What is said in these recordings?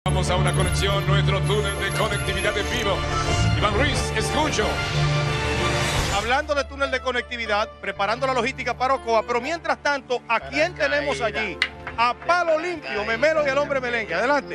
Vamos a una conexión, nuestro túnel de conectividad en vivo. Iván Ruiz, escucho. Hablando de túnel de conectividad, preparando la logística para Ocoa, pero mientras tanto, ¿a quién tenemos allí? A Palo Limpio, Memelo y el hombre merengue. Adelante.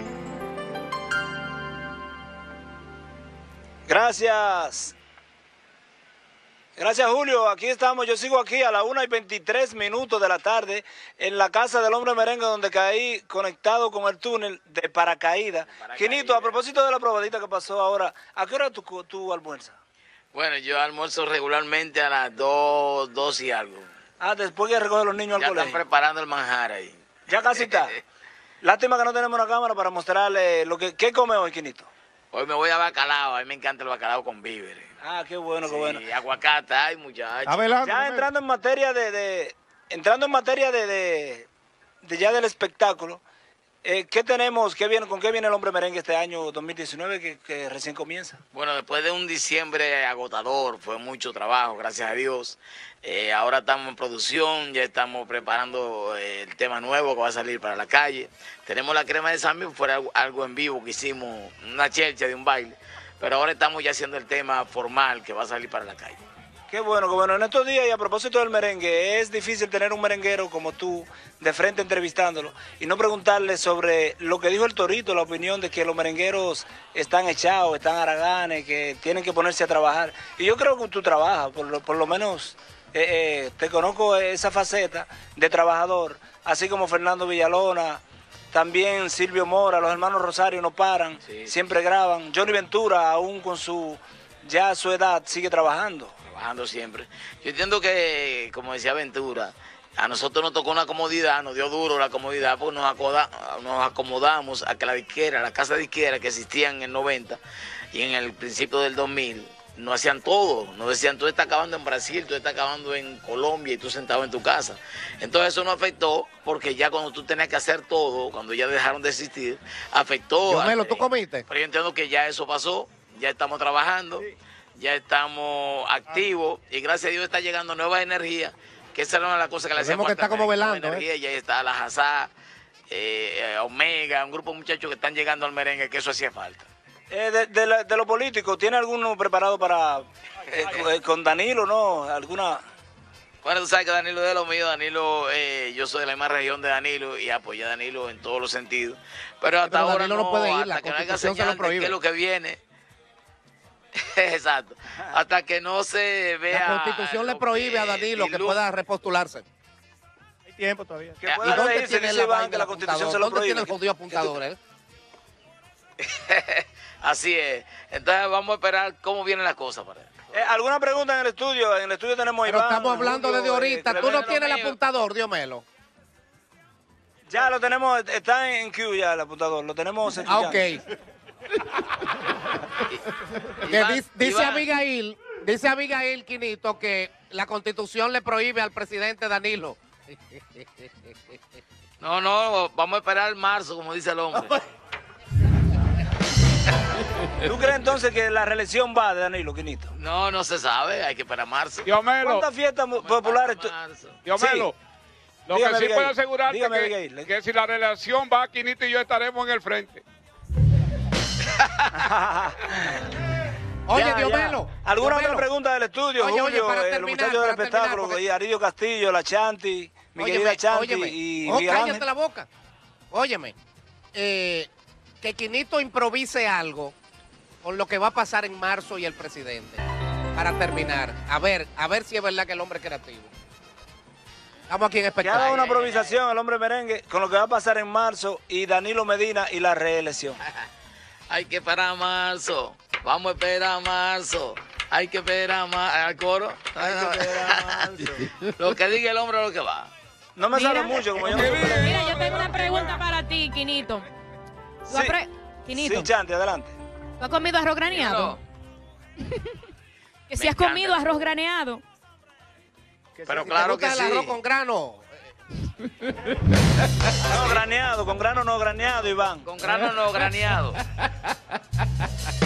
Gracias. Gracias, Julio. Aquí estamos. Yo sigo aquí a las 1:23 de la tarde en la casa del hombre merengue, donde caí conectado con el túnel de paracaídas. Quinito, a propósito de la probadita que pasó ahora, ¿a qué hora tú almuerzas? Bueno, yo almuerzo regularmente a las 2 y algo. Ah, después que recoger los niños al colegio. Ya están preparando el manjar ahí. Ya casi está. Lástima que no tenemos una cámara para mostrarle lo que... ¿Qué come hoy, Quinito? Hoy me voy a bacalao. A mí me encanta el bacalao con víveres. Ah, qué bueno, qué bueno. Y aguacate, ay, muchachos. Ya entrando en materia ya del espectáculo, ¿qué tenemos? ¿Con qué viene el hombre merengue este año 2019 que recién comienza? Bueno, después de un diciembre agotador, fue mucho trabajo, gracias a Dios. Ahora estamos en producción, ya estamos preparando el tema nuevo que va a salir para la calle. Tenemos la crema de Sammy, fue algo en vivo que hicimos, una chelcha de un baile. Pero ahora estamos ya haciendo el tema formal que va a salir para la calle. Qué bueno, qué bueno. En estos días, y a propósito del merengue, es difícil tener un merenguero como tú de frente entrevistándolo y no preguntarle sobre lo que dijo el Torito, la opinión de que los merengueros están echados, están haraganes, que tienen que ponerse a trabajar. Y yo creo que tú trabajas, por lo menos te conozco esa faceta de trabajador, así como Fernando Villalona. También Silvio Mora, los hermanos Rosario no paran, sí, siempre graban. Johnny Ventura, aún con su edad, sigue trabajando. Trabajando siempre. Yo entiendo que, como decía Ventura, a nosotros nos tocó una comodidad, nos dio duro la comodidad, porque nos acomodamos a que la casa de izquierda que existían en el 90 y en el principio del 2000, no hacían todo, nos decían, tú estás acabando en Brasil, tú estás acabando en Colombia y tú sentado en tu casa. Entonces eso nos afectó, porque ya cuando tú tenías que hacer todo, cuando ya dejaron de existir, afectó. Melo, ¿tú comiste? Pero yo entiendo que ya eso pasó, ya estamos trabajando, ya estamos activos y gracias a Dios está llegando nueva energía, que esa era una de las cosas que le hacía falta. Que está como velando, energía, ya está la Hazá, Omega, un grupo de muchachos que están llegando al merengue, que eso hacía falta. De lo político, ¿tiene alguno preparado para con Danilo, no? ¿Alguna? Bueno, tú sabes que Danilo es de lo mío, Danilo, yo soy de la misma región de Danilo y apoyé a Danilo en todos los sentidos. Pero hasta ahora Danilo no puede ir, hasta la que no haya Constitución se lo señal de prohíbe. qué es lo que viene. Exacto. Hasta que no se vea. La Constitución le prohíbe a Danilo que pueda repostularse. Hay tiempo todavía. ¿Y dónde tiene la Constitución se lo prohíbe? ¿Dónde tiene el jodido apuntador, Así es. Entonces vamos a esperar cómo vienen las cosas para él. ¿Alguna pregunta en el estudio? En el estudio tenemos a Pero Iván. estamos hablando desde ahorita. Tú no tienes el apuntador, Diomelo. Ya lo tenemos, está en queue ya el apuntador. Lo tenemos escuchando. Ok. Dice Abigail Quinito que la Constitución le prohíbe al presidente Danilo. No, vamos a esperar marzo, como dice el hombre. ¿Tú crees entonces que la reelección va de Danilo, Quinito? No se sabe, hay que esperar marzo. ¿Cuántas fiestas populares? Diomelo, lo Dígame, que sí Abigail. puedo asegurarte Dígame, Abigail. que si la reelección va, Quinito y yo estaremos en el frente. Oye, Diomelo. ¿Alguna otra pregunta del estudio, Oye, Julio, para los terminar, muchachos del espectáculo, porque... y Aridio Castillo, la Chanti, mi querida Chanti y Miguel Ángel? Cállate la boca. Óyeme, que Quinito improvise algo con lo que va a pasar en marzo y el presidente. Para terminar, a ver si es verdad que el hombre es creativo. Estamos aquí en Que espectáculo. haga una improvisación el hombre merengue con lo que va a pasar en marzo y Danilo Medina y la reelección. Hay que esperar marzo. Vamos a esperar marzo. Hay que esperar marzo. ¿Al coro? Hay que esperar marzo. Lo que diga el hombre es lo que va. No me sale mucho, como yo no sé. Mira, yo tengo una pregunta para ti, Quinito. Quinito, Sí, Chanti, adelante. ¿tú has comido arroz graneado? Que si has comido arroz graneado. Pero claro que sí. ¿El arroz con grano? No, graneado, con grano no graneado, Iván. Con grano no graneado.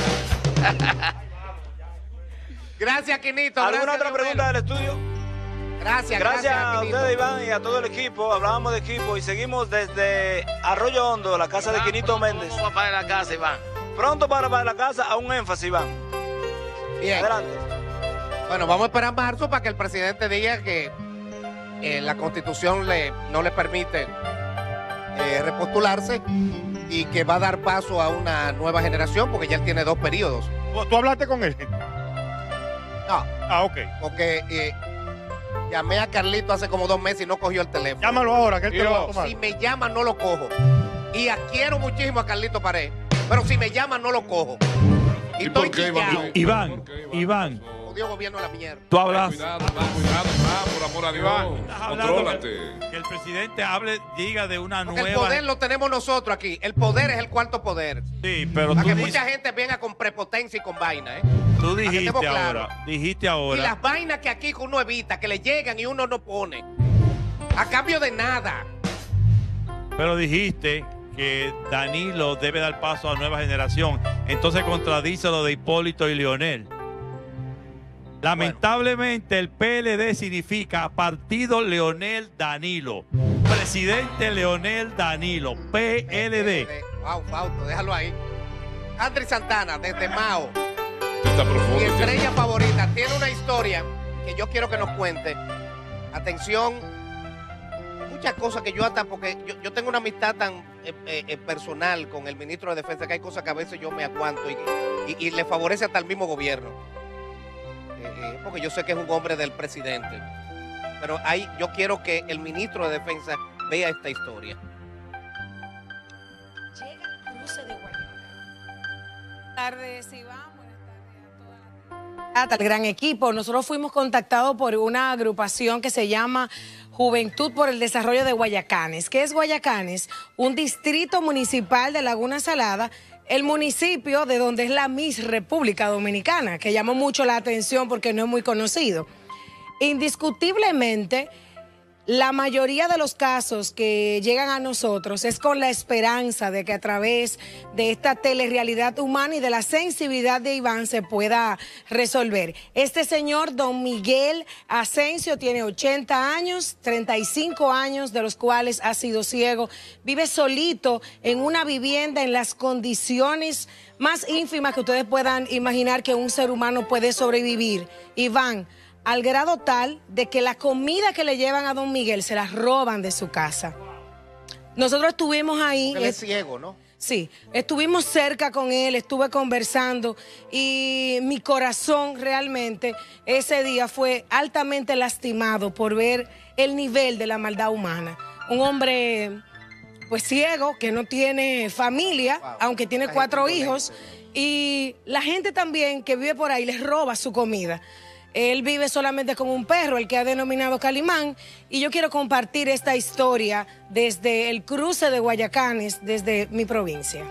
Gracias, Quinito. ¿Alguna Gracias, otra pregunta del estudio? Gracias a Quinito. ustedes, Iván, y a todo el equipo. Hablábamos de equipo y seguimos desde Arroyo Hondo, la casa de Quinito Méndez. ¿Cómo va para la casa, Iván? Pronto para la casa, a un énfasis, Iván. Bien. Adelante. Bueno, vamos a esperar marzo para que el presidente diga que la Constitución no le permite repostularse y que va a dar paso a una nueva generación porque ya él tiene 2 periodos. ¿Tú hablaste con él? No. Ah, ok. Porque llamé a Carlito hace como 2 meses y no cogió el teléfono. Llámalo ahora, que él te lo va a tomar. Si me llama, no lo cojo. Y quiero muchísimo a Carlito Pared, pero si me llama, no lo cojo. Y estoy quillado. Iván. Odio gobierno de la mierda. Tú hablas. Cuidado, Iván, por amor a Dios. Contrólate. Que el presidente diga de una Porque nueva. el poder lo tenemos nosotros aquí. El poder es el cuarto poder. Sí, pero Para tú que dices, mucha gente venga con prepotencia y con vaina, ¿eh? tú para que estemos dijiste Y ahora. las vainas que aquí uno evita, que le llegan y uno no pone. A cambio de nada. Pero dijiste que Danilo debe dar paso a la nueva generación. Entonces contradice lo de Hipólito y Leonel. Lamentablemente el PLD significa Partido Leonel Danilo. Presidente Leonel Danilo. PLD. Wow, Fausto, déjalo ahí. Andrés Santana, desde Mao. Está profundo. Mi estrella favorita. Tiene una historia que yo quiero que nos cuente. Atención. Muchas cosas que yo hasta, porque yo tengo una amistad tan personal con el ministro de Defensa que hay cosas que a veces yo me aguanto y le favorece hasta el mismo gobierno. Porque yo sé que es un hombre del presidente. Pero yo quiero que el ministro de Defensa vea esta historia. Llega el cruce de Guayacán. Buenas tardes, Iván. Buenas tardes a toda al gran equipo. Nosotros fuimos contactados por una agrupación que se llama Juventud por el Desarrollo de Guayacanes. ¿Qué es Guayacanes? Un distrito municipal de Laguna Salada, el municipio de donde es la Miss República Dominicana, que llamó mucho la atención porque no es muy conocido. Indiscutiblemente, la mayoría de los casos que llegan a nosotros es con la esperanza de que a través de esta telerrealidad humana y de la sensibilidad de Iván se pueda resolver. Este señor, don Miguel Asensio, tiene 80 años, 35 años de los cuales ha sido ciego. Vive solito en una vivienda en las condiciones más ínfimas que ustedes puedan imaginar que un ser humano puede sobrevivir. Iván, al grado tal de que la comida que le llevan a don Miguel se la roban de su casa. Nosotros estuvimos ahí. Él es ciego, ¿no? Sí, estuvimos cerca con él, estuve conversando y mi corazón realmente ese día fue altamente lastimado por ver el nivel de la maldad humana. Un hombre pues ciego, que no tiene familia, aunque tiene 4 hijos, y la gente también que vive por ahí les roba su comida. Él vive solamente con un perro, el que ha denominado Calimán, y yo quiero compartir esta historia desde el cruce de Guayacanes, desde mi provincia.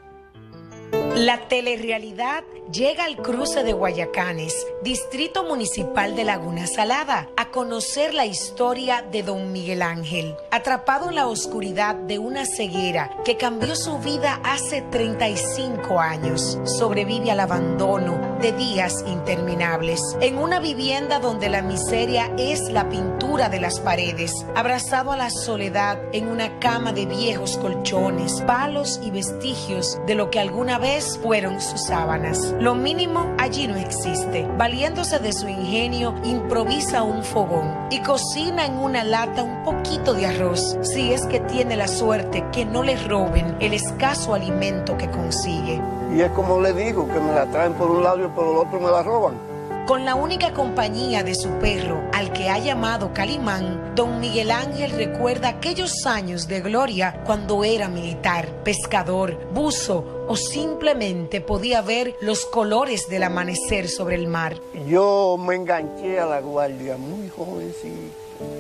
La telerrealidad llega al cruce de Guayacanes, distrito municipal de Laguna Salada, a conocer la historia de don Miguel Ángel, atrapado en la oscuridad de una ceguera que cambió su vida hace 35 años. Sobrevive al abandono de días interminables, en una vivienda donde la miseria es la pintura de las paredes, abrazado a la soledad en una cama de viejos colchones, palos y vestigios de lo que alguna vez fueron sus sábanas. Lo mínimo allí no existe. Valiéndose de su ingenio, improvisa un fogón y cocina en una lata un poquito de arroz, si es que tiene la suerte que no le roben el escaso alimento que consigue. Y es como le digo, que me la traen por un lado y por el otro me la roban. Con la única compañía de su perro, al que ha llamado Calimán, don Miguel Ángel recuerda aquellos años de gloria cuando era militar, pescador, buzo o simplemente podía ver los colores del amanecer sobre el mar. Yo me enganché a la guardia muy jovencito.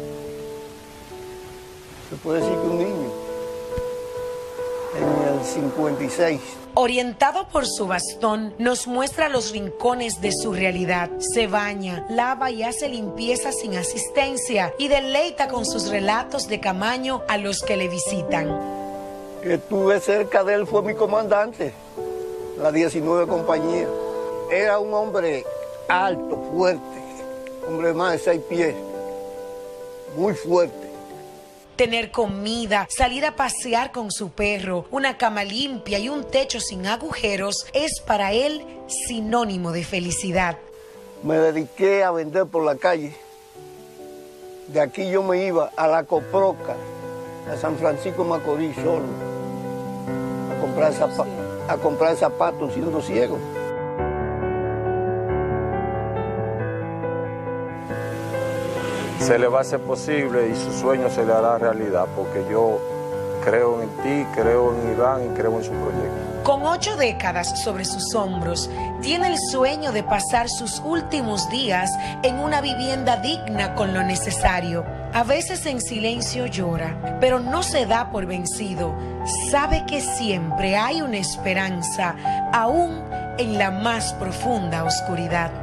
Se puede decir que un niño. En el 56. Orientado por su bastón, nos muestra los rincones de su realidad. Se baña, lava y hace limpieza sin asistencia y deleita con sus relatos de Camaño a los que le visitan. Estuve cerca de él, fue mi comandante, la 19 compañía. Era un hombre alto, fuerte, hombre de más de 6 pies. muy fuerte. Tener comida, salir a pasear con su perro, una cama limpia y un techo sin agujeros es para él sinónimo de felicidad. Me dediqué a vender por la calle. De aquí yo me iba a la Coproca, a San Francisco Macorís solo, a comprar zapatos siendo ciego. Se le va a hacer posible y su sueño se le hará realidad, porque yo creo en ti, creo en Iván y creo en su proyecto. Con 8 décadas sobre sus hombros, tiene el sueño de pasar sus últimos días en una vivienda digna con lo necesario. A veces en silencio llora, pero no se da por vencido. Sabe que siempre hay una esperanza, aún en la más profunda oscuridad.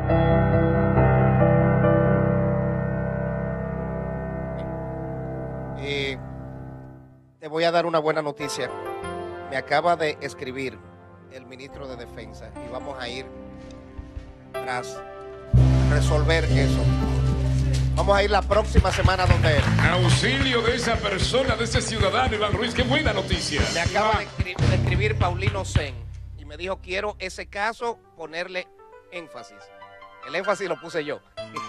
Te voy a dar una buena noticia. Me acaba de escribir el ministro de Defensa y vamos a ir tras resolver eso. Vamos a ir la próxima semana donde él. Auxilio de esa persona, de ese ciudadano, Iván Ruiz. Qué buena noticia. Me acaba de escribir Paulino Sen y me dijo, quiero ese caso ponerle énfasis. El énfasis lo puse yo.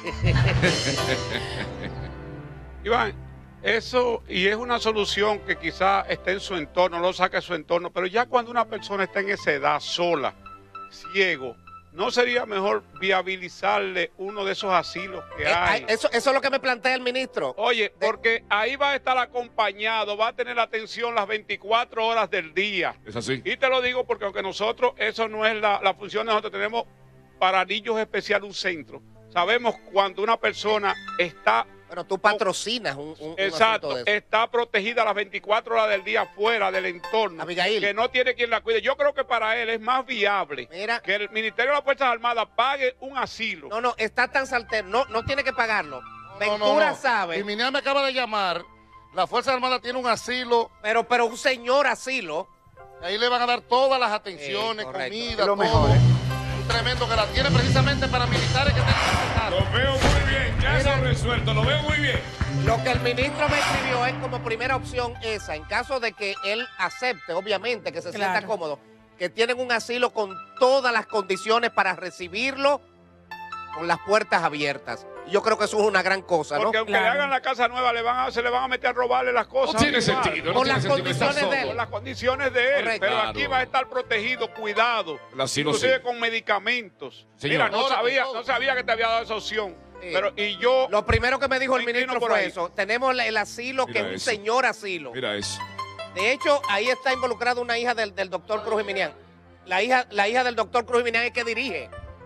Iván, eso, y es una solución que quizá esté en su entorno, no lo saque de su entorno, pero ya cuando una persona está en esa edad sola, ciego, ¿no sería mejor viabilizarle uno de esos asilos que hay? Eso es lo que me plantea el ministro. Oye, porque ahí va a estar acompañado, va a tener atención las 24 horas del día. Es así. Y te lo digo porque aunque nosotros, eso no es la función, nosotros tenemos para niños especial un centro. Sabemos cuando una persona está... Pero tú patrocinas un exacto, de eso. Está protegida las 24 horas del día fuera del entorno. Abigail. Que no tiene quien la cuide. Yo creo que para él es más viable que el Ministerio de las Fuerzas Armadas pague un asilo. No, está tan saltero. No tiene que pagarlo. Ventura sabe. Y Minian me acaba de llamar. La Fuerza Armada tiene un asilo. Pero un señor asilo. Ahí le van a dar todas las atenciones, comida, lo todo. mejor, Un tremendo que la tiene precisamente para militares que tienen que Lo veo muy bien, ya se ha resuelto, lo veo muy bien. Lo que el ministro me escribió es como primera opción esa, en caso de que él acepte, obviamente, que se sienta cómodo, que tienen un asilo con todas las condiciones para recibirlo con las puertas abiertas. Yo creo que eso es una gran cosa, ¿no? Porque aunque le hagan la casa nueva, se le van a meter a robarle las cosas. No tiene sentido. Con las condiciones de él. Con las condiciones de él. Correcto. Pero aquí va a estar protegido, cuidado. Inclusive con medicamentos. Señor. Mira, no sabía que te había dado esa opción. Sí. Pero, y yo... Lo primero que me dijo el ministro por fue ahí. eso. Tenemos el asilo, Mira que es un eso. señor asilo. Mira eso. De hecho, ahí está involucrada una hija del doctor Cruz Jiminián. La hija del doctor Cruz Jiminián es que dirige.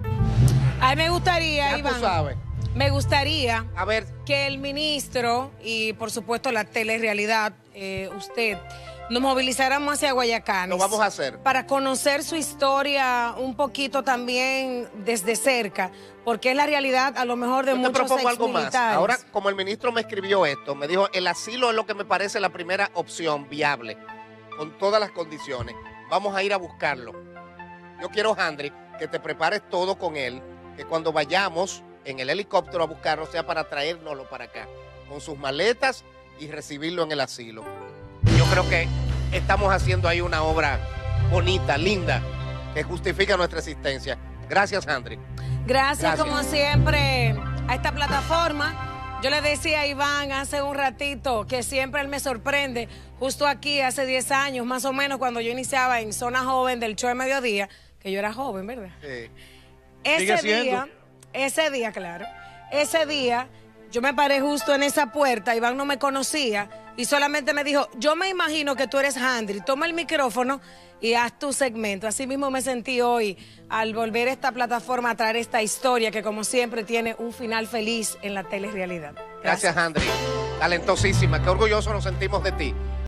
A mí me gustaría, Ya Iván, tú sabes. me gustaría A ver, que el ministro y por supuesto la telerrealidad, usted, nos movilizáramos hacia Guayacán. lo vamos a hacer. Para conocer su historia un poquito también desde cerca, porque es la realidad a lo mejor de Yo te muchos propongo algo más. exmilitares. Ahora, como el ministro me escribió esto, me dijo, el asilo es lo que me parece la primera opción viable, con todas las condiciones. Vamos a ir a buscarlo. Yo quiero, Handry, que te prepares todo con él, que cuando vayamos en el helicóptero a buscarlo sea para traérnoslo para acá, con sus maletas y recibirlo en el asilo. Yo creo que estamos haciendo ahí una obra bonita, linda, que justifica nuestra existencia. Gracias, Handry. Gracias, Gracias. como siempre, a esta plataforma. Yo le decía a Iván hace un ratito que siempre él me sorprende. Justo aquí, hace 10 años, más o menos, cuando yo iniciaba en Zona Joven del Show de Mediodía, que yo era joven, ¿verdad? Sí. Ese día, yo me paré justo en esa puerta, Iván no me conocía y solamente me dijo, yo me imagino que tú eres Handry, toma el micrófono y haz tu segmento. Así mismo me sentí hoy al volver a esta plataforma a traer esta historia que como siempre tiene un final feliz en la telerrealidad. Gracias, Handry. Talentosísima. Qué orgulloso nos sentimos de ti.